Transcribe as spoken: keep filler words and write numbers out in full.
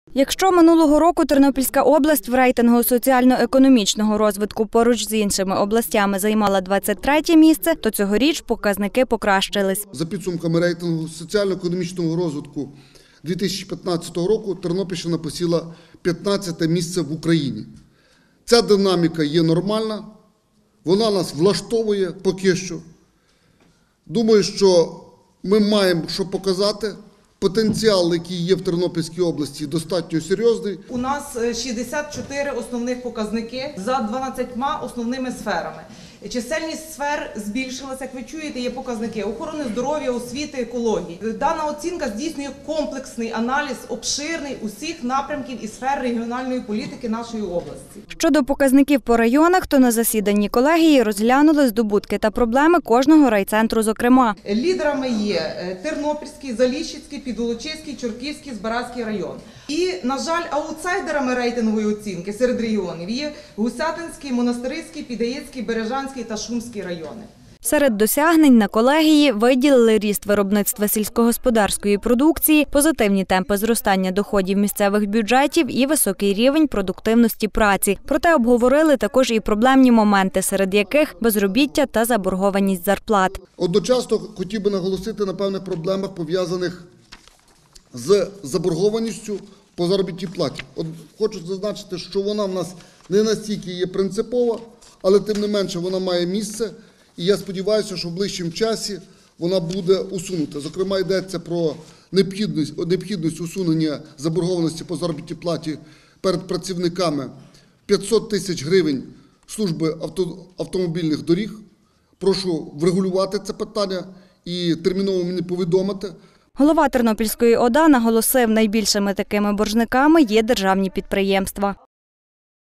Якщо минулого року Тернопільська область в рейтингу соціально-економічного розвитку поруч з іншими областями займала двадцять третє місце, то цьогоріч показники покращились. За підсумками рейтингу соціально-економічного розвитку дві тисячі п'ятнадцятого року Тернопільщина посіла п'ятнадцяте місце в Україні. Ця динаміка є нормальна, вона нас влаштовує поки що. Думаю, що ми маємо що показати. Потенціал, який є в Тернопільській області, достатньо серйозний. У нас шістдесят чотири основних показники за дванадцятьма основними сферами. Чисельність сфер збільшилася, як ви чуєте, є показники охорони здоров'я, освіти, екології. Дана оцінка здійснює комплексний аналіз, обширний усіх напрямків і сфер регіональної політики нашої області. Щодо показників по районах, то на засіданні колегії розглянули здобутки та проблеми кожного райцентру зокрема. Лідерами є Тернопільський, Заліщицький, Підволочиський, Чортківський, Збаразький район. І, на жаль, аутсайдерами рейтингової оцінки серед регіонів є Гусятинський, Монастириський, Підаєцький, Бережанський та Шумський райони. Серед досягнень на колегії виділили ріст виробництва сільськогосподарської продукції, позитивні темпи зростання доходів місцевих бюджетів і високий рівень продуктивності праці. Проте обговорили також і проблемні моменти, серед яких безробіття та заборгованість зарплат. Одночасно хотів би наголосити на певних проблемах, пов'язаних з заборгованістю по заробітній платі. От хочу зазначити, що вона в нас не настільки є принципова, але тим не менше вона має місце. І я сподіваюся, що в ближчому часі вона буде усунута. Зокрема, йдеться про необхідність, необхідність усунення заборгованості по заробітній платі перед працівниками п'ятсот тисяч гривень служби авто, автомобільних доріг. Прошу врегулювати це питання і терміново мені повідомити. Голова Тернопільської ОДА наголосив, найбільшими такими боржниками є державні підприємства.